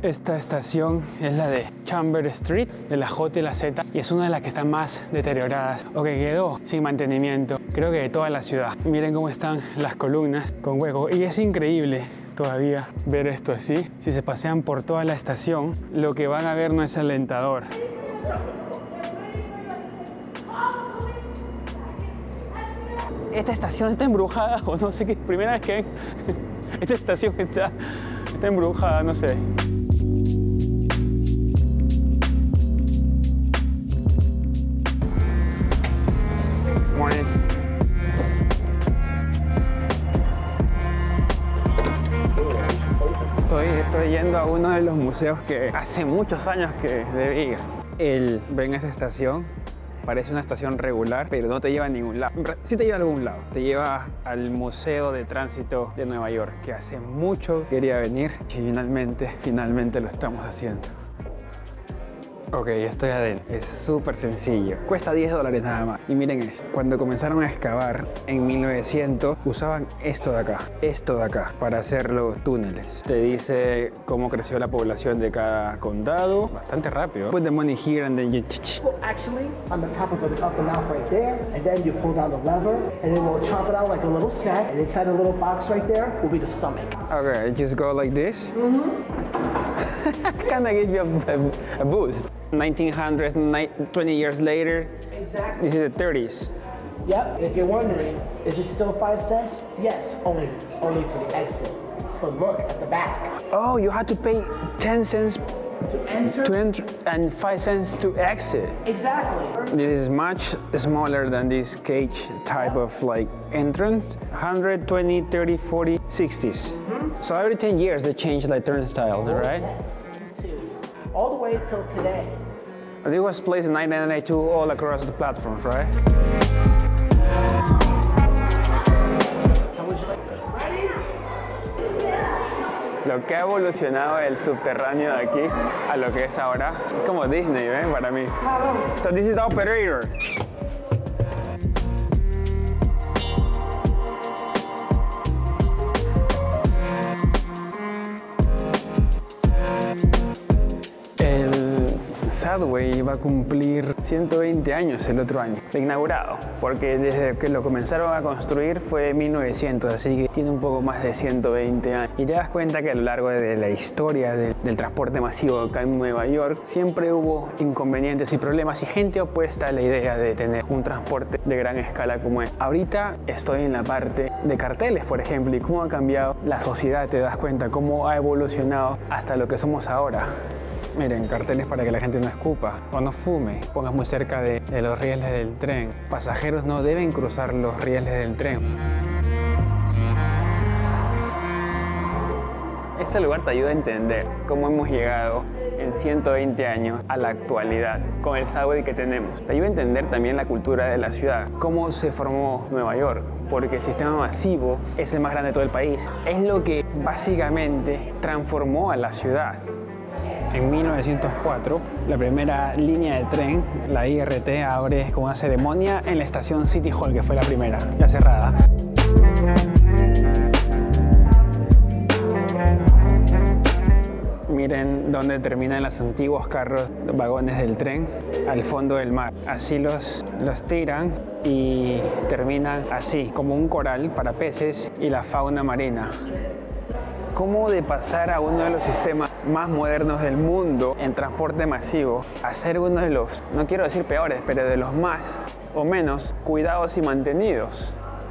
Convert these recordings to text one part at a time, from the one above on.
Esta estación es la de Chambers Street, de la J y la Z, y es una de las que están más deterioradas o que quedó sin mantenimiento, creo que de toda la ciudad. Miren cómo están las columnas con huecos, y es increíble todavía ver esto así. Si se pasean por toda la estación, lo que van a ver no es alentador. Esta estación está embrujada, o no sé qué, primera vez que esta estación está embrujada, no sé. Morning. Estoy yendo a uno de los museos que hace muchos años que debí ir. Ven esta estación, parece una estación regular, pero no te lleva a ningún lado. Sí te lleva a algún lado. Te lleva al Museo de Tránsito de Nueva York, que hace mucho quería venir y finalmente lo estamos haciendo. Ok, estoy adentro. Es súper sencillo. Cuesta $10 nada más. Y miren esto. Cuando comenzaron a excavar en 1900, usaban esto de acá, para hacer los túneles. Te dice cómo creció la población de cada condado. Bastante rápido. Put the money here and then you... Well, actually, on the top of the mouth right there, and then you pull down the lever, and then we'll chop it out like a little snack, and inside a little box right there will be the stomach. Okay, just go like this. Kinda give you a boost. 1900s, 20 years later. Exactly. This is the 30s. Yep. And if you're wondering, is it still 5 cents? Yes, only for the exit. But look at the back. Oh, you had to pay 10 cents To enter? And 5 cents to exit. Exactly. This is much smaller than this cage type of like entrance. 100, 20, 30, 40, 60s. So every 10 years they change the turnstile, right? Yes. All the way till today. It was placed in 1992 all across the platforms, right? How would you like? Ready? Lo que ha evolucionado el subterráneo de aquí a lo que es ahora, es como Disney, ¿ven? Para mí. So this is the operator. Subway va a cumplir 120 años el otro año de inaugurado, porque desde que lo comenzaron a construir fue en 1900, así que tiene un poco más de 120 años. Y te das cuenta que a lo largo de la historia del transporte masivo acá en Nueva York siempre hubo inconvenientes y problemas y gente opuesta a la idea de tener un transporte de gran escala como es. Ahorita estoy en la parte de carteles, por ejemplo, y cómo ha cambiado la sociedad, te das cuenta cómo ha evolucionado hasta lo que somos ahora. Miren, carteles para que la gente no escupa o no fume. Pongas muy cerca de los rieles del tren. Pasajeros no deben cruzar los rieles del tren. Este lugar te ayuda a entender cómo hemos llegado en 120 años a la actualidad con el subway que tenemos. Te ayuda a entender también la cultura de la ciudad, cómo se formó Nueva York, porque el sistema masivo es el más grande de todo el país. Es lo que básicamente transformó a la ciudad. En 1904, la primera línea de tren, la IRT, abre con una ceremonia en la estación City Hall, que fue la primera, ya cerrada. Miren dónde terminan los antiguos carros, vagones del tren, al fondo del mar. Así los tiran y terminan así, como un coral para peces y la fauna marina. Cómo de pasar a uno de los sistemas más modernos del mundo en transporte masivo a ser uno de los, no quiero decir peores, pero de los más o menos cuidados y mantenidos.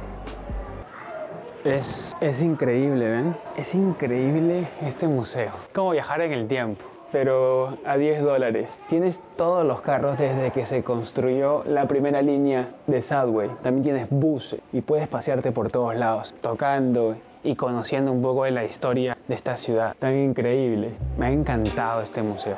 Es increíble, ¿ven? Es increíble este museo. Como viajar en el tiempo, pero a $10. Tienes todos los carros desde que se construyó la primera línea de subway. También tienes buses y puedes pasearte por todos lados, tocando y conociendo un poco de la historia de esta ciudad tan increíble. Me ha encantado este museo.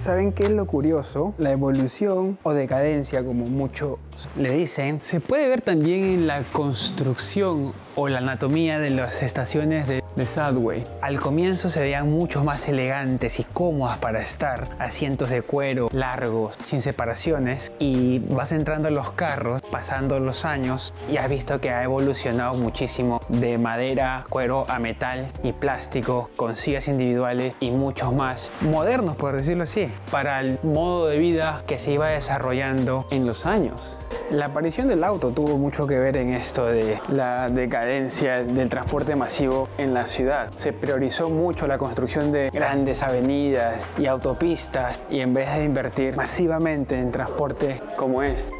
¿Saben qué es lo curioso? La evolución o decadencia, como muchos le dicen, se puede ver también en la construcción o la anatomía de las estaciones de subway. Al comienzo se veían mucho más elegantes y cómodas para estar, asientos de cuero largos, sin separaciones, y vas entrando en los carros, pasando los años, y has visto que ha evolucionado muchísimo de madera, cuero a metal y plástico, con sillas individuales y muchos más modernos, por decirlo así, para el modo de vida que se iba desarrollando en los años. La aparición del auto tuvo mucho que ver en esto de la decadencia del transporte masivo en la ciudad. Se priorizó mucho la construcción de grandes avenidas y autopistas, y en vez de invertir masivamente en transporte como este.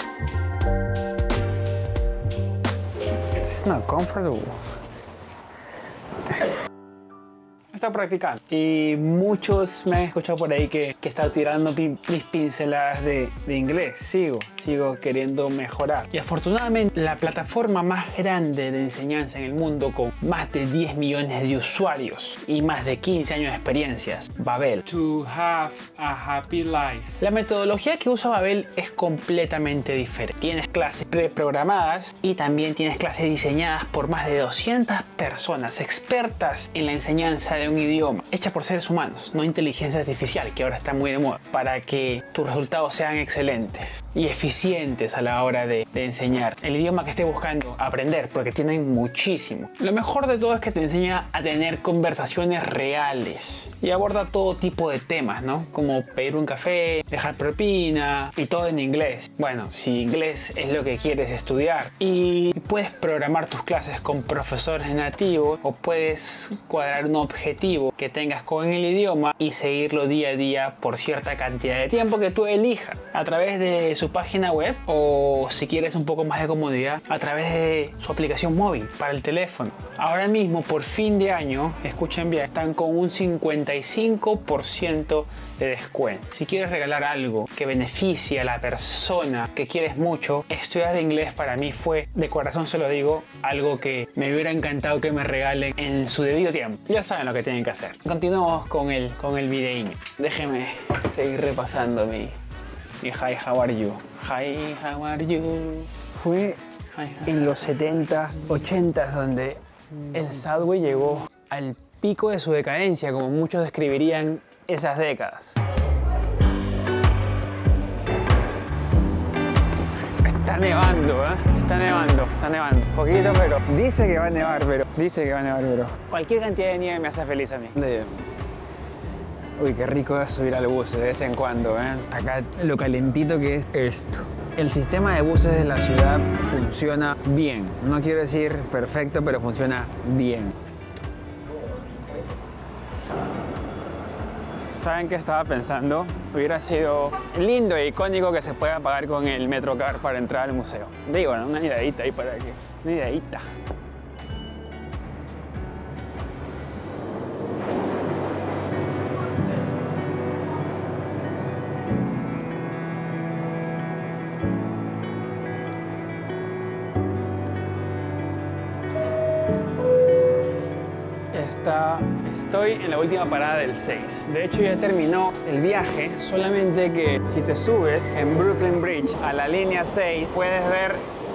It's not comfortable. Está practicando y muchos me han escuchado por ahí que está tirando mis pinceladas de inglés. Sigo queriendo mejorar, y afortunadamente la plataforma más grande de enseñanza en el mundo, con más de 10 millones de usuarios y más de 15 años de experiencias, Babel. To have a happy life. La metodología que usa Babel es completamente diferente. Tienes clases preprogramadas y también tienes clases diseñadas por más de 200 personas expertas en la enseñanza de un idioma, hecha por seres humanos, no inteligencia artificial, que ahora está muy de moda, para que tus resultados sean excelentes y eficientes a la hora de enseñar el idioma que estés buscando aprender, porque tienen muchísimo. Lo mejor de todo es que te enseña a tener conversaciones reales y aborda todo tipo de temas, ¿no? Como pedir un café, dejar propina, y todo en inglés. Bueno, si inglés es lo que quieres estudiar, y puedes programar tus clases con profesores nativos, o puedes cuadrar un objetivo que tengas con el idioma y seguirlo día a día por cierta cantidad de tiempo que tú elijas, a través de su página web, o si quieres un poco más de comodidad, a través de su aplicación móvil para el teléfono. Ahora mismo, por fin de año, escuchen bien, están con un 55% de descuento. Si quieres regalar algo que beneficie a la persona que quieres mucho, estudiar inglés para mí fue, de corazón se lo digo, algo que me hubiera encantado que me regalen en su debido tiempo. Ya saben lo que tienen que hacer. Continuamos con el videín. Déjenme seguir repasando mi hi, how are you? Hi, how are you? Fue en los 70, 80 donde el subway llegó al pico de su decadencia, como muchos describirían esas décadas. Está nevando, ¿eh? Está nevando. Poquito, pero dice que va a nevar, pero cualquier cantidad de nieve me hace feliz a mí. Uy, qué rico es subir al bus de vez en cuando, ¿eh? Acá lo calentito que es esto. El sistema de buses de la ciudad funciona bien. No quiero decir perfecto, pero funciona bien. ¿Saben qué estaba pensando? Hubiera sido lindo e icónico que se pueda pagar con el Metrocard para entrar al museo. Digo, ¿no? Una ideita ahí para que... Una ideita. Estoy en la última parada del 6. De hecho, ya terminó el viaje, solamente que si te subes en Brooklyn Bridge a la línea 6, puedes ver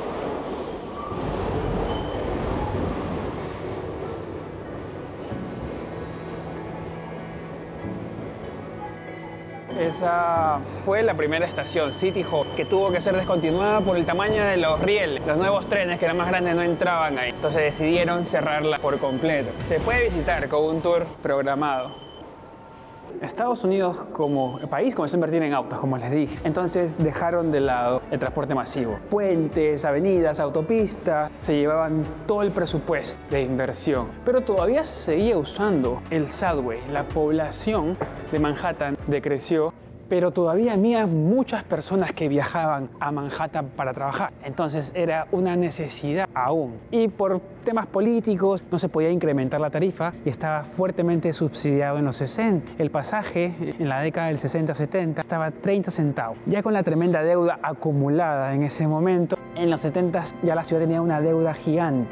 esa fue la primera estación, City Hall, que tuvo que ser descontinuada por el tamaño de los rieles. Los nuevos trenes, que eran más grandes, no entraban ahí. Entonces decidieron cerrarla por completo. Se puede visitar con un tour programado. Estados Unidos como país comenzó a invertir en autos, como les dije. Entonces dejaron de lado el transporte masivo. Puentes, avenidas, autopistas, se llevaban todo el presupuesto de inversión. Pero todavía se seguía usando el subway. La población de Manhattan decreció, pero todavía había muchas personas que viajaban a Manhattan para trabajar. Entonces era una necesidad aún. Y por temas políticos no se podía incrementar la tarifa y estaba fuertemente subsidiado en los 60. El pasaje en la década del 60-70 estaba 30 centavos. Ya con la tremenda deuda acumulada en ese momento, en los 70 ya la ciudad tenía una deuda gigante.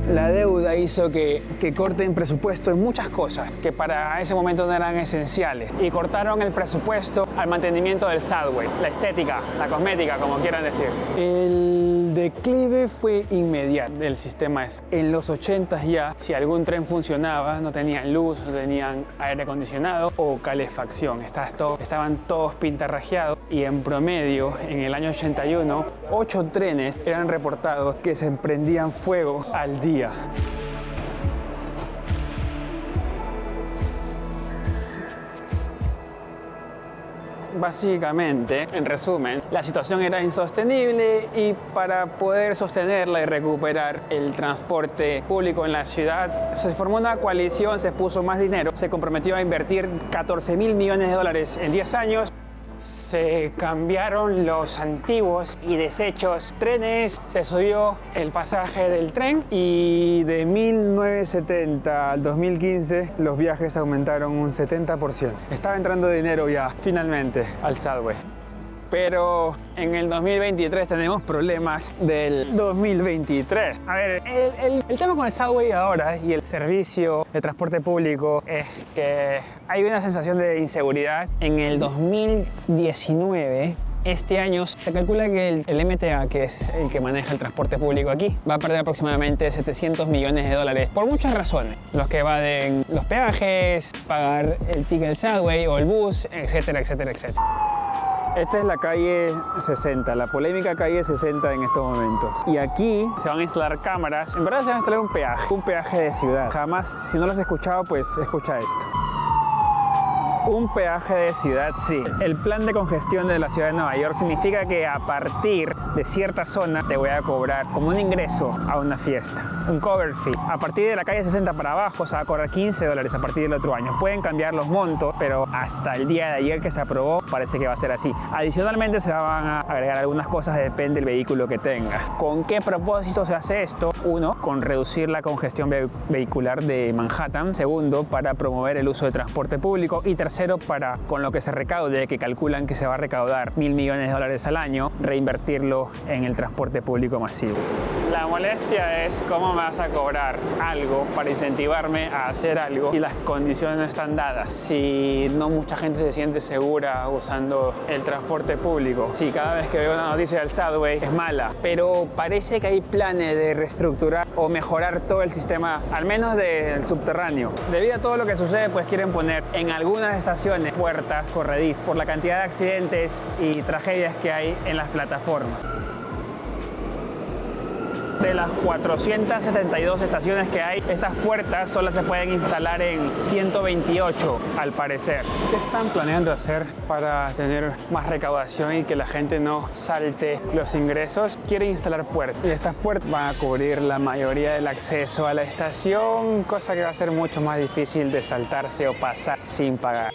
La deuda hizo que corten presupuesto en muchas cosas que para ese momento no eran esenciales. Y cortaron el presupuesto al mantenimiento del subway, la estética, la cosmética, como quieran decir. El declive fue inmediato del sistema ese. En los 80 ya, si algún tren funcionaba, no tenían luz, no tenían aire acondicionado o calefacción. Estaban todos pintarrajeados y en promedio, en el año 81, 8 trenes eran reportados que se prendían fuego al día. Básicamente, en resumen, la situación era insostenible y para poder sostenerla y recuperar el transporte público en la ciudad, se formó una coalición, se puso más dinero, se comprometió a invertir 14.000 millones de dólares en 10 años. Se cambiaron los antiguos y desechos trenes, se subió el pasaje del tren y de 1970 al 2015 los viajes aumentaron un 70%. Estaba entrando dinero ya finalmente al subway. Pero en el 2023 tenemos problemas del 2023. A ver, el tema con el subway ahora y el servicio de transporte público es que hay una sensación de inseguridad. En el 2019, este año, se calcula que el MTA, que es el que maneja el transporte público aquí, va a perder aproximadamente 700 millones de dólares por muchas razones. Los que evaden los peajes, pagar el ticket del subway o el bus, etcétera, etcétera, etcétera. Esta es la calle 60, la polémica calle 60 en estos momentos. Y aquí se van a instalar cámaras. En verdad se va a instalar un peaje de ciudad. Jamás, si no lo has escuchado, pues escucha esto. Un peaje de ciudad, sí. El plan de congestión de la ciudad de Nueva York significa que a partir de cierta zona te voy a cobrar como un ingreso a una fiesta, un cover fee. A partir de la calle 60 para abajo se va a cobrar 15 dólares a partir del otro año. Pueden cambiar los montos, pero hasta el día de ayer que se aprobó parece que va a ser así. Adicionalmente se van a agregar algunas cosas, depende del vehículo que tengas. ¿Con qué propósito se hace esto? Uno, con reducir la congestión vehicular de Manhattan. Segundo, para promover el uso de transporte público. Y tercero, para, con lo que se recaude, que calculan que se va a recaudar 1.000 millones de dólares al año, reinvertirlo en el transporte público masivo. La molestia es cómo me vas a cobrar algo para incentivarme a hacer algo y las condiciones no están dadas. Si no mucha gente se siente segura usando el transporte público. Sí, cada vez que veo una noticia del subway es mala, pero parece que hay planes de reestructurar o mejorar todo el sistema, al menos del subterráneo. Debido a todo lo que sucede, pues quieren poner en algunas estaciones puertas corredizas por la cantidad de accidentes y tragedias que hay en las plataformas. De las 472 estaciones que hay, estas puertas solo se pueden instalar en 128 al parecer. ¿Qué están planeando hacer para tener más recaudación y que la gente no salte los ingresos? Quieren instalar puertas y estas puertas van a cubrir la mayoría del acceso a la estación, cosa que va a ser mucho más difícil de saltarse o pasar sin pagar.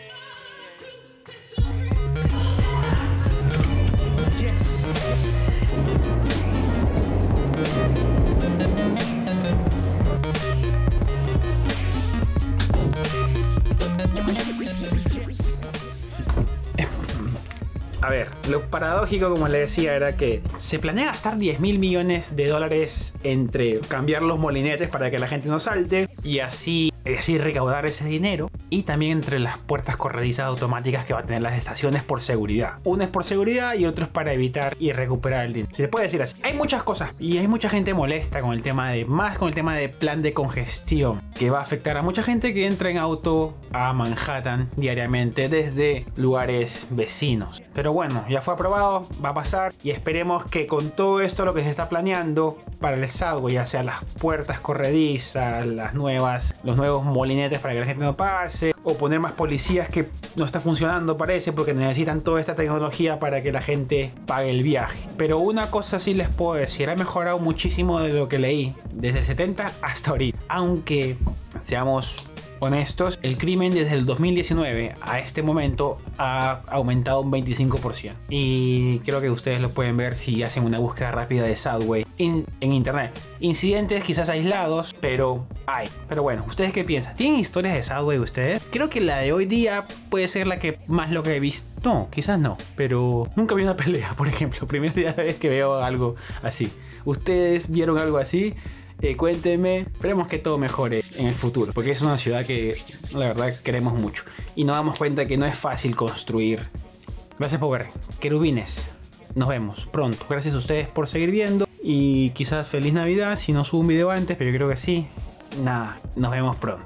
A ver, lo paradójico, como le decía, era que se planea gastar 10.000 millones de dólares entre cambiar los molinetes para que la gente no salte y así recaudar ese dinero, y también entre las puertas corredizas automáticas que va a tener las estaciones por seguridad. Una es por seguridad y otro es para evitar y recuperar el dinero. Se puede decir así. Hay muchas cosas y hay mucha gente molesta con el tema de plan de congestión, que va a afectar a mucha gente que entra en auto a Manhattan diariamente desde lugares vecinos. Pero bueno, ya fue aprobado, va a pasar y esperemos que con todo esto lo que se está planeando para el subway, ya sea las puertas corredizas, los nuevos molinetes para que la gente no pase, o poner más policías, que no está funcionando parece porque necesitan toda esta tecnología para que la gente pague el viaje. Pero una cosa sí les puedo decir, ha mejorado muchísimo de lo que leí desde el 70 hasta ahorita, aunque seamos honestos, el crimen desde el 2019 a este momento ha aumentado un 25%. Y creo que ustedes lo pueden ver si hacen una búsqueda rápida de subway en internet. Incidentes quizás aislados, pero hay. Pero bueno, ¿ustedes qué piensan? ¿Tienen historias de subway ustedes? Creo que la de hoy día puede ser la que más lo que he visto. No, quizás no, pero nunca vi una pelea, por ejemplo. Primera vez que veo algo así. ¿Ustedes vieron algo así? Cuéntenme, esperemos que todo mejore en el futuro, porque es una ciudad que la verdad queremos mucho y nos damos cuenta que no es fácil construir. Gracias por ver, querubines. Nos vemos pronto. Gracias a ustedes por seguir viendo y quizás feliz Navidad si no subo un video antes, pero yo creo que sí. Nada, nos vemos pronto.